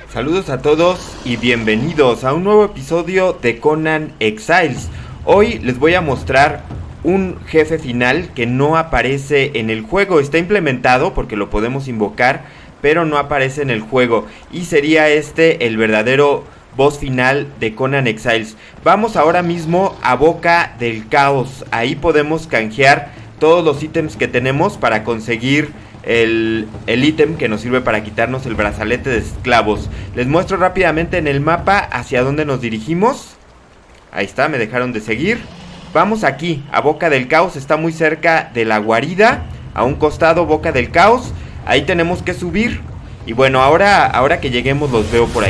Saludos a todos y bienvenidos a un nuevo episodio de Conan Exiles. Hoy les voy a mostrar un jefe final que no aparece en el juego. Está implementado porque lo podemos invocar, pero no aparece en el juego. Y sería este el verdadero boss final de Conan Exiles. Vamos ahora mismo a Boca del Caos. Ahí podemos canjear todos los ítems que tenemos para conseguir el ítem que nos sirve para quitarnos el brazalete de esclavos. Les muestro rápidamente en el mapa hacia dónde nos dirigimos. Ahí está, me dejaron de seguir. Vamos aquí, a Boca del Caos. Está muy cerca de la guarida. A un costado, Boca del Caos. Ahí tenemos que subir. Y bueno, ahora que lleguemos los veo por ahí.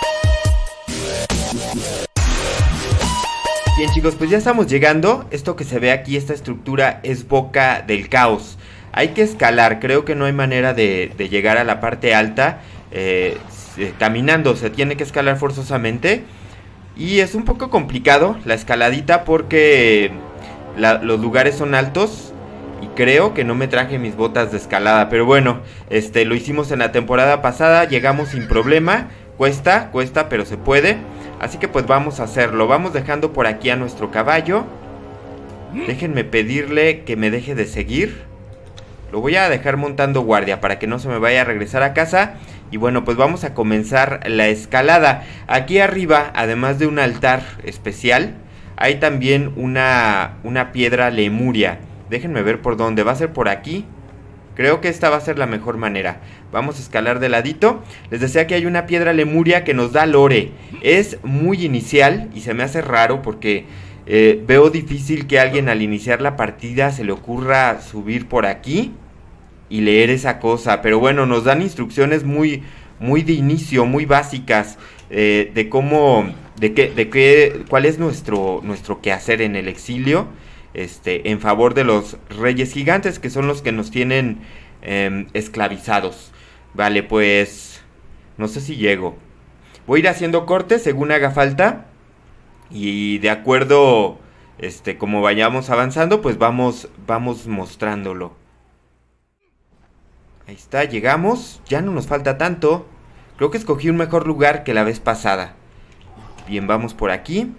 Bien chicos, pues ya estamos llegando. Esto que se ve aquí, esta estructura, es Boca del Caos. Hay que escalar, creo que no hay manera de llegar a la parte alta caminando, se tiene que escalar forzosamente. Y es un poco complicado la escaladita porque los lugares son altos. Y creo que no me traje mis botas de escalada, pero bueno, lo hicimos en la temporada pasada, llegamos sin problema. Cuesta, pero se puede. Así que pues vamos a hacerlo, vamos dejando por aquí a nuestro caballo. Déjenme pedirle que me deje de seguir. Lo voy a dejar montando guardia para que no se me vaya a regresar a casa. Y bueno, pues vamos a comenzar la escalada. Aquí arriba, además de un altar especial, hay también una piedra lemuria. Déjenme ver por dónde, va a ser por aquí. Creo que esta va a ser la mejor manera. Vamos a escalar de ladito. Les decía que hay una piedra lemuria que nos da lore. Es muy inicial y se me hace raro porque veo difícil que alguien al iniciar la partida se le ocurra subir por aquí y leer esa cosa. Pero bueno, nos dan instrucciones muy de inicio, muy básicas de cómo, cuál es nuestro quehacer en el exilio, en favor de los reyes gigantes, que son los que nos tienen esclavizados. Vale, pues no sé si llego. Voy a ir haciendo cortes según haga falta. Y de acuerdo, como vayamos avanzando, pues vamos mostrándolo. Ahí está, llegamos. Ya no nos falta tanto. Creo que escogí un mejor lugar que la vez pasada. Bien, vamos por aquí.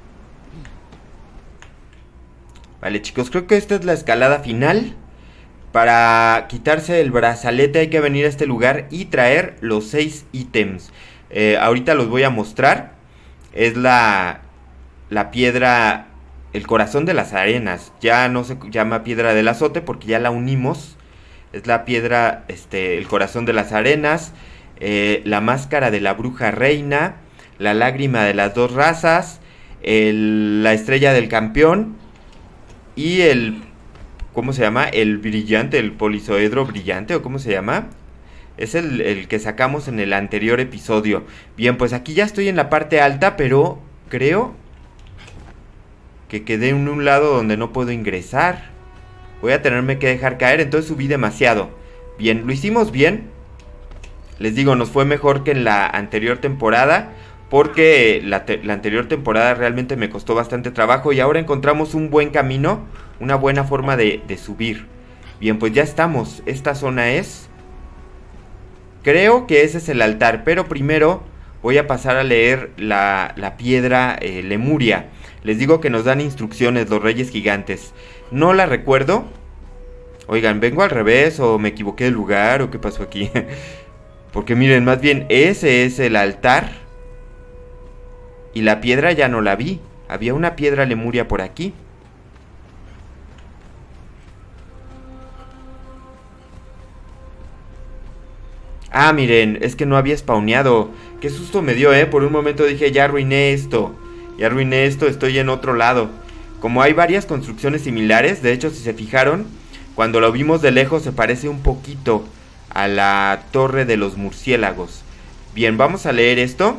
Vale, chicos, creo que esta es la escalada final. Para quitarse el brazalete hay que venir a este lugar y traer los 6 ítems. Ahorita los voy a mostrar. Es la piedra, el corazón de las arenas. Ya no se llama piedra del azote porque ya la unimos. Es la piedra, el corazón de las arenas, la máscara de la bruja reina, la lágrima de las dos razas, la estrella del campeón y ¿cómo se llama? El brillante, el polizoedro brillante, o ¿cómo se llama? Es el que sacamos en el anterior episodio. Bien, pues aquí ya estoy en la parte alta, pero creo que quedé en un lado donde no puedo ingresar. Voy a tenerme que dejar caer, entonces subí demasiado. Bien, lo hicimos bien. Les digo, nos fue mejor que en la anterior temporada, porque la anterior temporada realmente me costó bastante trabajo. Y ahora encontramos un buen camino, una buena forma de subir. Bien, pues ya estamos. Esta zona es... Creo que ese es el altar, pero primero voy a pasar a leer la piedra lemuria. Les digo que nos dan instrucciones los reyes gigantes. No la recuerdo. Oigan, ¿vengo al revés o me equivoqué de lugar o qué pasó aquí? Porque miren, más bien ese es el altar. Y la piedra ya no la vi. Había una piedra lemuria por aquí. Ah, miren, es que no había spawneado. Qué susto me dio, por un momento dije, ya arruiné esto. Ya arruiné esto, estoy en otro lado. Como hay varias construcciones similares, de hecho, si se fijaron, cuando lo vimos de lejos se parece un poquito a la torre de los murciélagos. Bien, vamos a leer esto.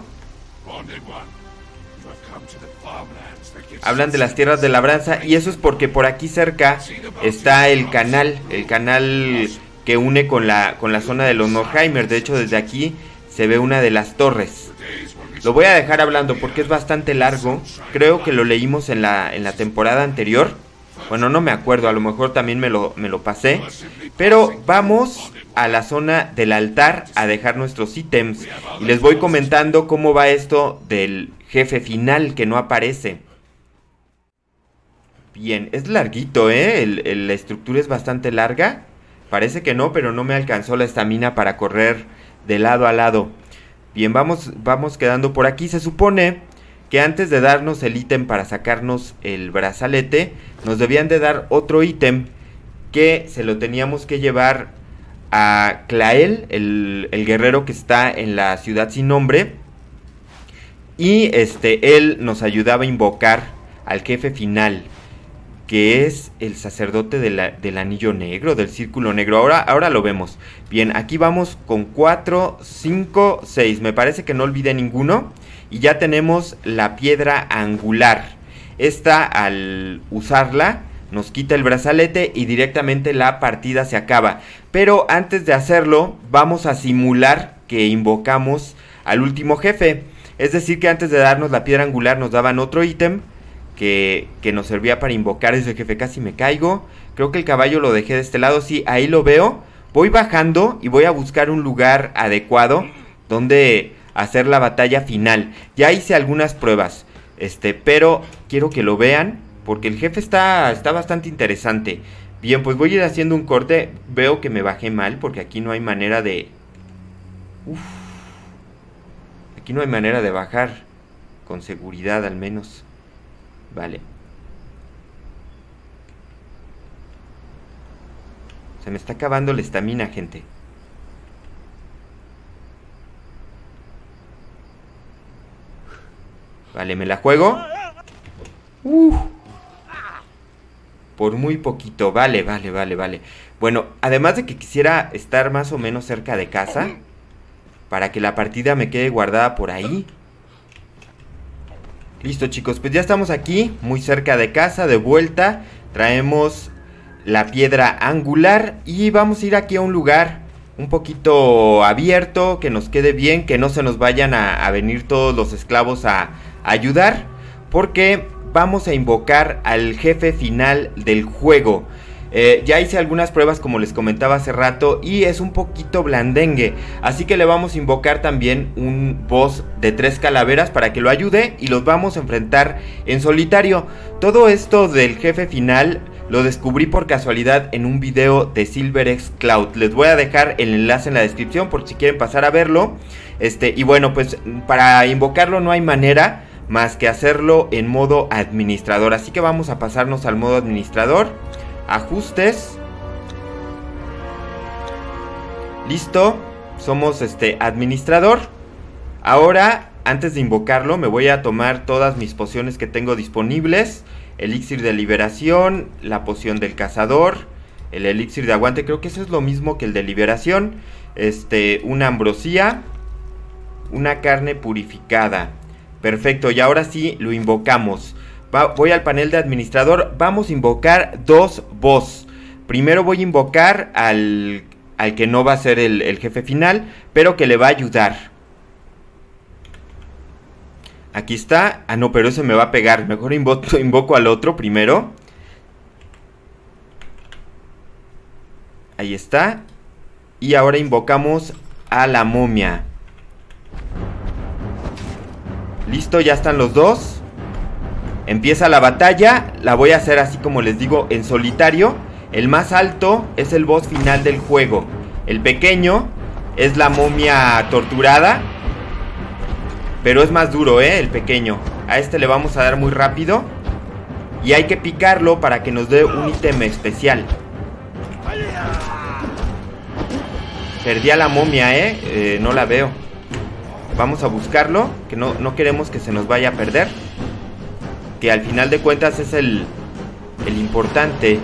Hablan de las tierras de labranza y eso es porque por aquí cerca está el canal que une con la zona de los Norheimer. De hecho, desde aquí se ve una de las torres. Lo voy a dejar hablando porque es bastante largo. Creo que lo leímos en la temporada anterior, Bueno, no me acuerdo, a lo mejor también me lo pasé. Pero vamos a la zona del altar a dejar nuestros ítems. Y les voy comentando cómo va esto del jefe final que no aparece. Bien, es larguito, la estructura es bastante larga. Parece que no, pero no me alcanzó la estamina para correr de lado a lado. Bien, vamos quedando por aquí. Se supone que antes de darnos el ítem para sacarnos el brazalete, nos debían de dar otro ítem que se lo teníamos que llevar a Clael, el guerrero que está en la ciudad sin nombre. Y él nos ayudaba a invocar al jefe final, que es el sacerdote del anillo negro, del círculo negro. Ahora lo vemos. Bien, aquí vamos con 4, 5, 6. Me parece que no olvidé ninguno. Y ya tenemos la piedra angular. Esta, al usarla, nos quita el brazalete y directamente la partida se acaba. Pero antes de hacerlo, vamos a simular que invocamos al último jefe. Es decir, que antes de darnos la piedra angular nos daban otro ítem que nos servía para invocar a ese jefe. Casi me caigo. Creo que el caballo lo dejé de este lado. Sí, ahí lo veo. Voy bajando y voy a buscar un lugar adecuado donde hacer la batalla final. Ya hice algunas pruebas, pero quiero que lo vean porque el jefe está bastante interesante. Bien, pues voy a ir haciendo un corte. Veo que me bajé mal porque aquí no hay manera de... Aquí no hay manera de bajar con seguridad, al menos. Vale. Se me está acabando la estamina, gente. Vale, me la juego. Por muy poquito. Vale. Bueno, además de que quisiera estar más o menos cerca de casa, para que la partida me quede guardada por ahí. Listo, chicos, pues ya estamos aquí, muy cerca de casa, de vuelta. Traemos la piedra angular y vamos a ir aquí a un lugar un poquito abierto, que nos quede bien, que no se nos vayan a venir todos los esclavos a ayudar, porque vamos a invocar al jefe final del juego. Ya hice algunas pruebas, como les comentaba hace rato, y es un poquito blandengue, así que le vamos a invocar también un boss de 3 calaveras para que lo ayude, y los vamos a enfrentar en solitario. Todo esto del jefe final lo descubrí por casualidad en un video de SilverX Cloud. Les voy a dejar el enlace en la descripción por si quieren pasar a verlo. Y bueno, pues para invocarlo no hay manera más que hacerlo en modo administrador, así que vamos a pasarnos al modo administrador. Ajustes. Listo. Somos administrador. Ahora, antes de invocarlo, me voy a tomar todas mis pociones que tengo disponibles. Elixir de liberación, la poción del cazador, el elixir de aguante, creo que eso es lo mismo que el de liberación. Una ambrosía, una carne purificada. Perfecto, y ahora sí lo invocamos. Voy al panel de administrador. Vamos a invocar 2 boss. Primero voy a invocar al que no va a ser el jefe final, pero que le va a ayudar. Aquí está. Ah, no, pero ese me va a pegar. Mejor invoco al otro primero. Ahí está. Y ahora invocamos a la momia. Listo, ya están los dos. Empieza la batalla. La voy a hacer así como les digo, en solitario. El más alto es el boss final del juego. El pequeño es la momia torturada, pero es más duro, el pequeño. A este le vamos a dar muy rápido. Y hay que picarlo para que nos dé un ítem especial. Perdí a la momia, no la veo. Vamos a buscarlo, que no queremos que se nos vaya a perder, que al final de cuentas es el importante.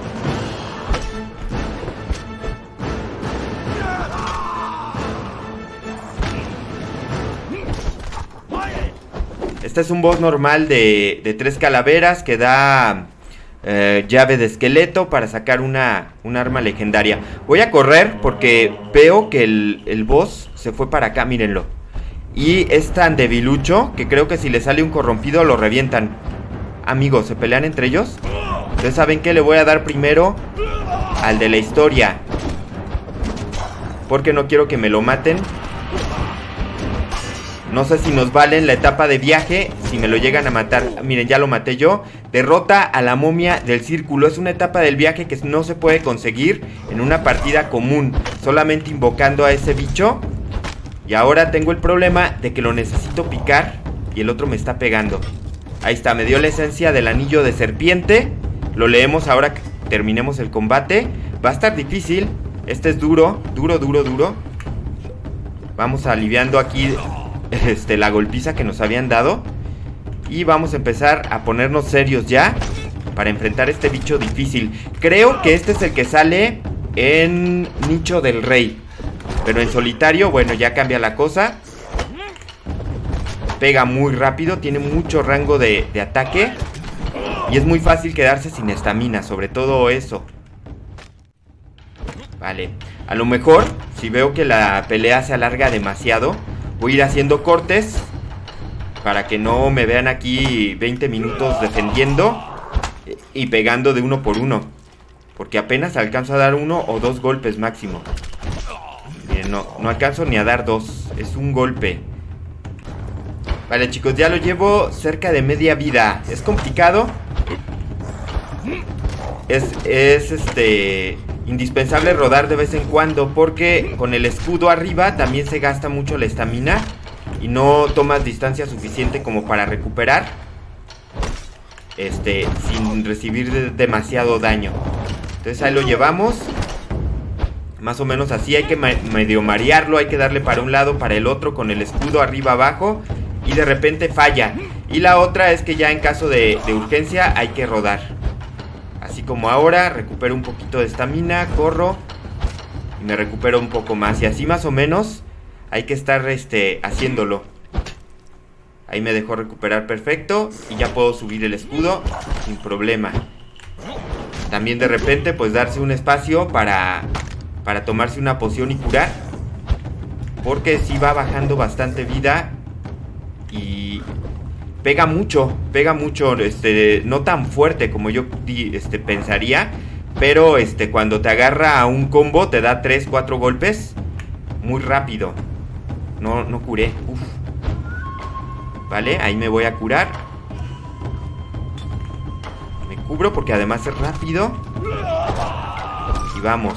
Este es un boss normal de 3 calaveras que da llave de esqueleto para sacar una arma legendaria. Voy a correr porque veo que el boss se fue para acá, mírenlo. Y es tan debilucho que creo que si le sale un corrompido lo revientan. Amigos, ¿se pelean entre ellos? Entonces, ¿saben qué? Le voy a dar primero al de la historia, porque no quiero que me lo maten. No sé si nos valen la etapa de viaje, si me lo llegan a matar. Miren, ya lo maté yo. Derrota a la momia del círculo. Es una etapa del viaje que no se puede conseguir en una partida común, solamente invocando a ese bicho. Y ahora tengo el problema de que lo necesito picar y el otro me está pegando. Ahí está, me dio la esencia del anillo de serpiente. Lo leemos ahora que terminemos el combate. Va a estar difícil. Este es duro, duro. Vamos aliviando aquí la golpiza que nos habían dado. Y vamos a empezar a ponernos serios ya para enfrentar este bicho difícil. Creo que este es el que sale en Nicho del Rey, pero en solitario, bueno, ya cambia la cosa. Pega muy rápido, tiene mucho rango de ataque. Y es muy fácil quedarse sin estamina, sobre todo eso. Vale, a lo mejor, si veo que la pelea se alarga demasiado, voy a ir haciendo cortes para que no me vean aquí 20 minutos defendiendo y pegando de uno por uno, porque apenas alcanzo a dar 1 o 2 golpes máximo. Miren, no alcanzo ni a dar 2, es un golpe. Vale, chicos, ya lo llevo cerca de media vida. Es complicado. Es indispensable rodar de vez en cuando, porque con el escudo arriba también se gasta mucho la estamina y no tomas distancia suficiente como para recuperar sin recibir demasiado daño. Entonces ahí lo llevamos. Más o menos así, hay que medio marearlo, hay que darle para un lado, para el otro, con el escudo arriba abajo, y de repente falla. Y la otra es que ya en caso de urgencia hay que rodar. Así como ahora, recupero un poquito de estamina, corro y me recupero un poco más. Y así más o menos hay que estar haciéndolo. Ahí me dejó recuperar perfecto y ya puedo subir el escudo sin problema. También de repente pues darse un espacio para tomarse una poción y curar, porque sí va bajando bastante vida y pega mucho, no tan fuerte como yo pensaría, pero cuando te agarra a un combo te da 3-4 golpes muy rápido. No curé. Uf. Vale, ahí me voy a curar. Me cubro porque además es rápido. Y vamos.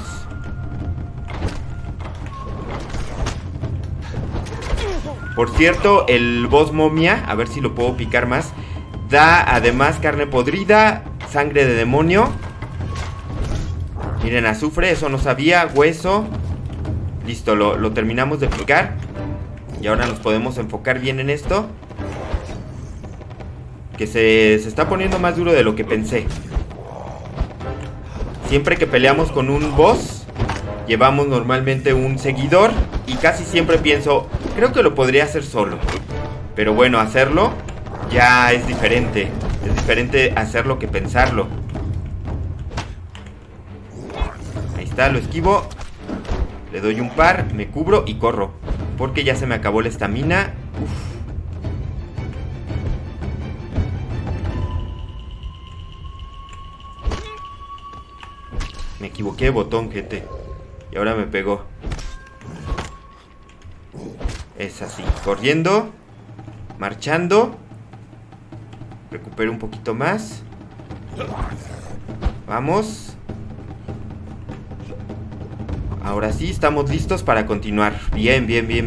Por cierto, el boss momia, a ver si lo puedo picar más, da además carne podrida, sangre de demonio. Miren, azufre, eso no sabía, hueso. Listo, lo terminamos de picar. Y ahora nos podemos enfocar bien en esto, que se está poniendo más duro de lo que pensé. Siempre que peleamos con un boss, llevamos normalmente un seguidor. Y casi siempre pienso, creo que lo podría hacer solo. Pero bueno, hacerlo ya es diferente. Es diferente hacerlo que pensarlo. Ahí está, lo esquivo. Le doy un par, me cubro y corro, porque ya se me acabó la estamina. Me equivoqué de botón, gente. Y ahora me pegó. Es así, corriendo, marchando. Recupero un poquito más. Vamos. Ahora sí, estamos listos para continuar. Bien.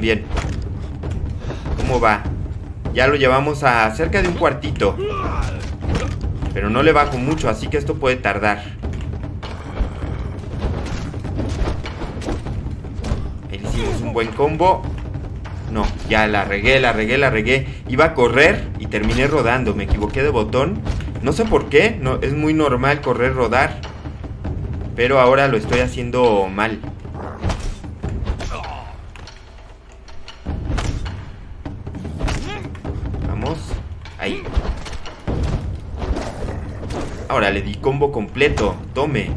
¿Cómo va? Ya lo llevamos a cerca de un cuartito, pero no le bajo mucho, así que esto puede tardar. Ahí hicimos un buen combo. No, ya la regué. Iba a correr y terminé rodando. Me equivoqué de botón. No sé por qué. No, es muy normal correr, rodar, pero ahora lo estoy haciendo mal. Vamos. Ahí. Ahora le di combo completo. Tome.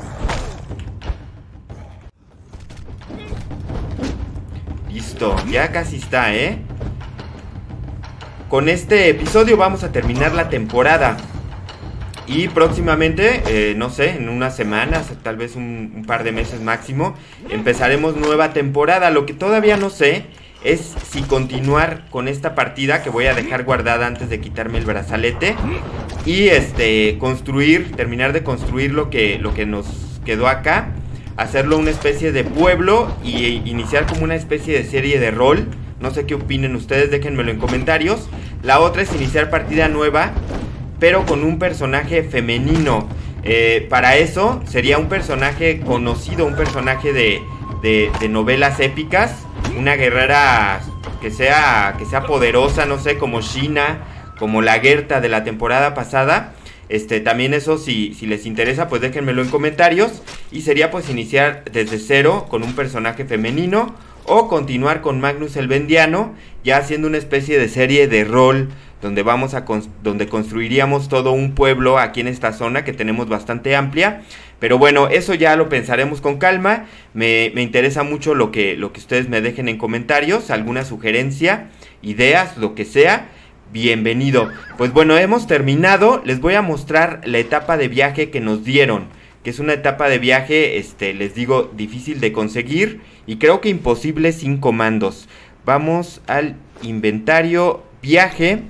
Listo, ya casi está, ¿eh? Con este episodio vamos a terminar la temporada. Y próximamente, no sé, en unas semanas, tal vez un par de meses máximo, empezaremos nueva temporada. Lo que todavía no sé es si continuar con esta partida que voy a dejar guardada antes de quitarme el brazalete. Y terminar de construir lo que nos quedó acá. Hacerlo una especie de pueblo y iniciar como una especie de serie de rol. No sé qué opinen ustedes, déjenmelo en comentarios. La otra es iniciar partida nueva, pero con un personaje femenino. Para eso sería un personaje conocido, un personaje de novelas épicas. Una guerrera que sea poderosa, no sé, como Sheena, como la Gerta de la temporada pasada. También eso, si les interesa, pues déjenmelo en comentarios. Y sería pues iniciar desde cero con un personaje femenino, o continuar con Magnus el Vendiano, ya haciendo una especie de serie de rol donde donde construiríamos todo un pueblo aquí en esta zona que tenemos bastante amplia. Pero bueno, eso ya lo pensaremos con calma. Me interesa mucho lo que ustedes me dejen en comentarios, alguna sugerencia, ideas, lo que sea. Bienvenido. Pues bueno, hemos terminado. Les voy a mostrar la etapa de viaje que nos dieron, que es una etapa de viaje, les digo, difícil de conseguir y creo que imposible sin comandos. Vamos al inventario, viaje.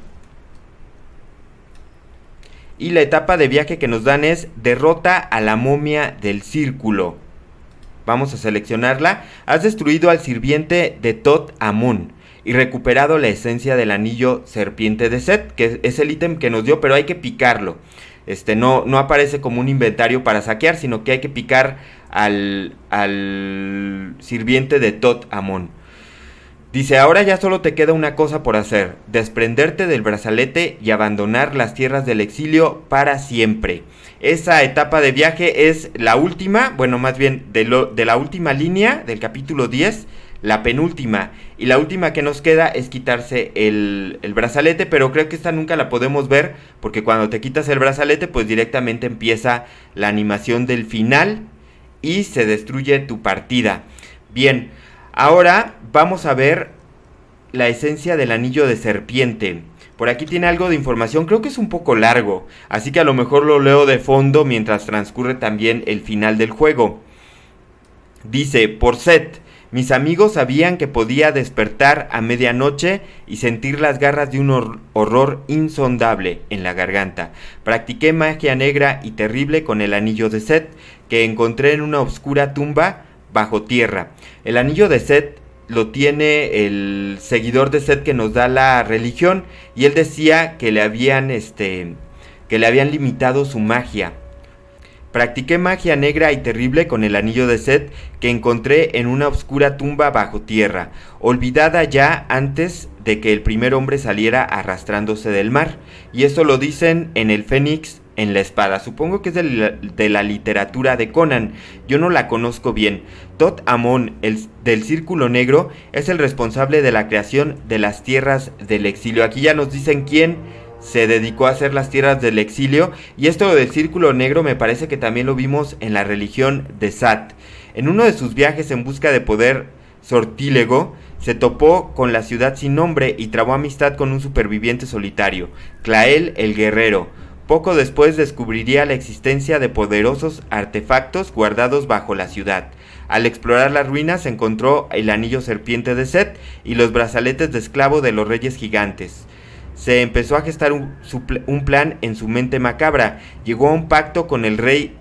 Y la etapa de viaje que nos dan es derrota a la momia del círculo. Vamos a seleccionarla. Has destruido al sirviente de Tot Amón y recuperado la esencia del anillo serpiente de Set, que es el ítem que nos dio, pero hay que picarlo. No aparece como un inventario para saquear, sino que hay que picar al sirviente de Tot Amón. Dice, ahora ya solo te queda una cosa por hacer: desprenderte del brazalete y abandonar las tierras del exilio para siempre. Esa etapa de viaje es la última, bueno, más bien de la última línea del capítulo 10, la penúltima. Y la última que nos queda es quitarse el brazalete, pero creo que esta nunca la podemos ver, porque cuando te quitas el brazalete, pues directamente empieza la animación del final y se destruye tu partida. Bien, ahora vamos a ver la esencia del anillo de serpiente. Por aquí tiene algo de información, creo que es un poco largo, así que a lo mejor lo leo de fondo mientras transcurre también el final del juego. Dice, por Set, mis amigos sabían que podía despertar a medianoche y sentir las garras de un horror insondable en la garganta. Practiqué magia negra y terrible con el anillo de Set, que encontré en una oscura tumba bajo tierra. El anillo de Set lo tiene el seguidor de Set que nos da la religión, y él decía que le habían limitado su magia. Practiqué magia negra y terrible con el anillo de Set que encontré en una oscura tumba bajo tierra, olvidada ya antes de que el primer hombre saliera arrastrándose del mar. Y esto lo dicen en el Fénix en la espada. Supongo que es de la literatura de Conan. Yo no la conozco bien. Tot Amón, del Círculo Negro, es el responsable de la creación de las tierras del exilio. Aquí ya nos dicen quién se dedicó a hacer las tierras del exilio. Y esto del Círculo Negro me parece que también lo vimos en la religión de Sat. En uno de sus viajes en busca de poder sortílego, se topó con la ciudad sin nombre y trabó amistad con un superviviente solitario, Clael el Guerrero. Poco después descubriría la existencia de poderosos artefactos guardados bajo la ciudad. Al explorar las ruinas encontró el anillo serpiente de Set y los brazaletes de esclavo de los reyes gigantes. Se empezó a gestar un plan en su mente macabra. Llegó a un pacto con el rey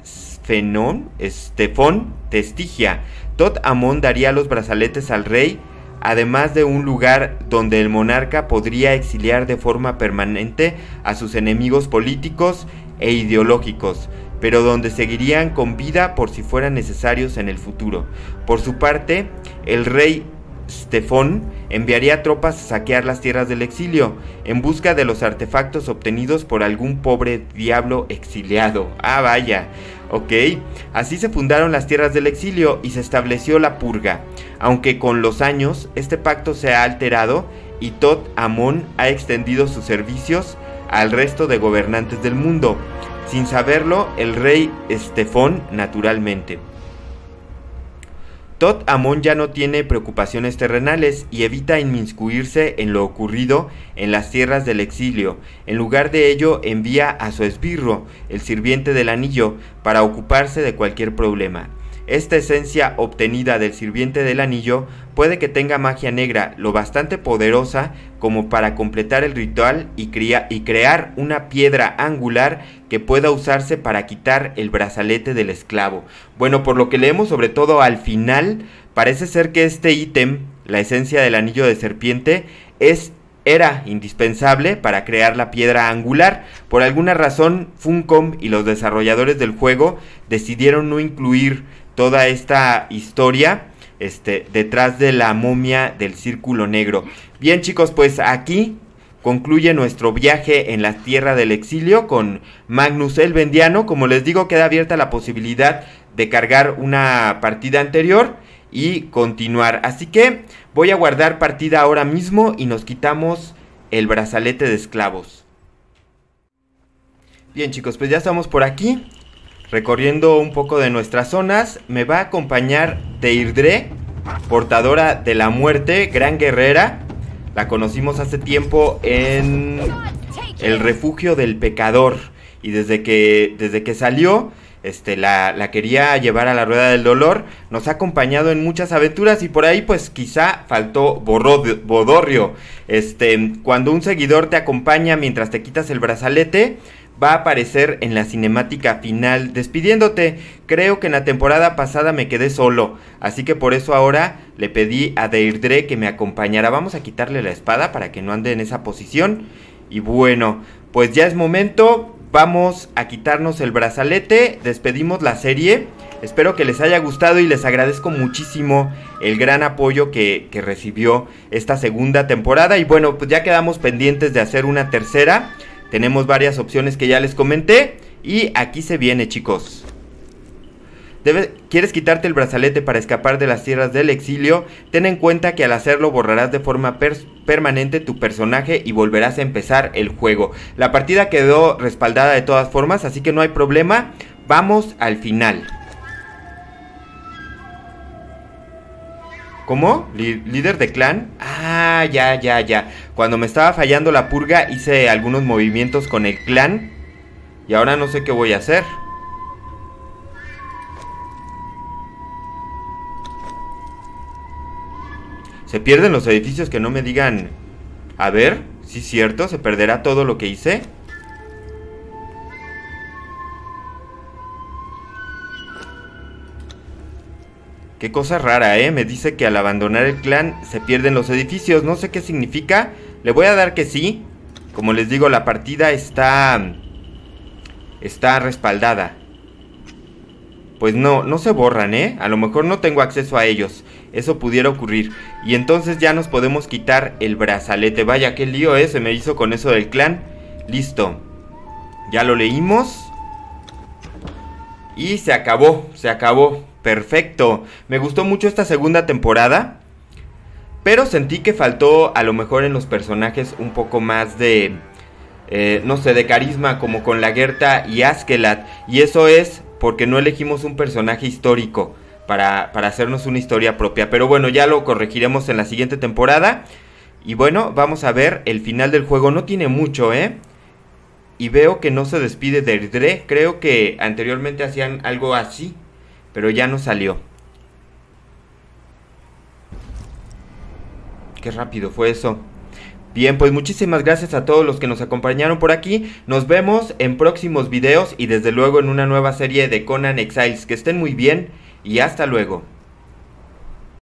Stefón de Estigia. Tot Amón daría los brazaletes al rey, además de un lugar donde el monarca podría exiliar de forma permanente a sus enemigos políticos e ideológicos, pero donde seguirían con vida por si fueran necesarios en el futuro. Por su parte, el rey Stefón enviaría tropas a saquear las tierras del exilio, en busca de los artefactos obtenidos por algún pobre diablo exiliado. Ah, vaya. Ok, así se fundaron las tierras del exilio y se estableció la purga, aunque con los años este pacto se ha alterado y Tot Amón ha extendido sus servicios al resto de gobernantes del mundo, sin saberlo el rey Stefón naturalmente. Tot Amon ya no tiene preocupaciones terrenales y evita inmiscuirse en lo ocurrido en las tierras del exilio. En lugar de ello, envía a su esbirro, el sirviente del anillo, para ocuparse de cualquier problema. Esta esencia obtenida del sirviente del anillo puede que tenga magia negra lo bastante poderosa como para completar el ritual y crear una piedra angular que pueda usarse para quitar el brazalete del esclavo. Bueno, por lo que leemos sobre todo al final, parece ser que este ítem, la esencia del anillo de serpiente, era indispensable para crear la piedra angular. Por alguna razón, Funcom y los desarrolladores del juego decidieron no incluir toda esta historia detrás de la momia del Círculo Negro. Bien, chicos, pues aquí concluye nuestro viaje en la tierra del exilio con Magnus el Vendiano. Como les digo, queda abierta la posibilidad de cargar una partida anterior y continuar. Así que voy a guardar partida ahora mismo y nos quitamos el brazalete de esclavos. Bien, chicos, pues ya estamos por aquí, recorriendo un poco de nuestras zonas. Me va a acompañar Deirdre, portadora de la muerte, gran guerrera. La conocimos hace tiempo en el refugio del pecador. Y desde que salió, la quería llevar a la rueda del dolor. Nos ha acompañado en muchas aventuras y por ahí pues quizá faltó Bodorrio. Cuando un seguidor te acompaña mientras te quitas el brazalete, va a aparecer en la cinemática final despidiéndote. Creo que en la temporada pasada me quedé solo, así que por eso ahora le pedí a Deirdre que me acompañara. Vamos a quitarle la espada para que no ande en esa posición. Y bueno, pues ya es momento. Vamos a quitarnos el brazalete. Despedimos la serie. Espero que les haya gustado y les agradezco muchísimo el gran apoyo que recibió esta segunda temporada. Y bueno, pues ya quedamos pendientes de hacer una tercera. Tenemos varias opciones que ya les comenté. Y aquí se viene, chicos. ¿Quieres quitarte el brazalete para escapar de las tierras del exilio? Ten en cuenta que al hacerlo borrarás de forma permanente tu personaje y volverás a empezar el juego. La partida quedó respaldada de todas formas, así que no hay problema. Vamos al final. ¿Cómo? ¿Líder de clan? Ah, ya. Cuando me estaba fallando la purga hice algunos movimientos con el clan y ahora no sé qué voy a hacer. Se pierden los edificios, que no me digan. A ver, sí es cierto, se perderá todo lo que hice. Qué cosa rara, me dice que al abandonar el clan se pierden los edificios. No sé qué significa. Le voy a dar que sí. Como les digo, la partida está respaldada. Pues no se borran, a lo mejor no tengo acceso a ellos. Eso pudiera ocurrir. Y entonces ya nos podemos quitar el brazalete. Vaya, qué lío, se me hizo con eso del clan. Listo. Ya lo leímos. Y se acabó. Perfecto. Me gustó mucho esta segunda temporada. Pero sentí que faltó a lo mejor en los personajes un poco más de... no sé, de carisma, como con Lagertha y Askeladd. Y eso es porque no elegimos un personaje histórico para hacernos una historia propia. Pero bueno, ya lo corregiremos en la siguiente temporada. Y bueno, vamos a ver el final del juego. No tiene mucho, Y veo que no se despide de Deirdre. Creo que anteriormente hacían algo así, pero ya no salió. Qué rápido fue eso. Bien, pues muchísimas gracias a todos los que nos acompañaron por aquí. Nos vemos en próximos videos y desde luego en una nueva serie de Conan Exiles. Que estén muy bien y hasta luego.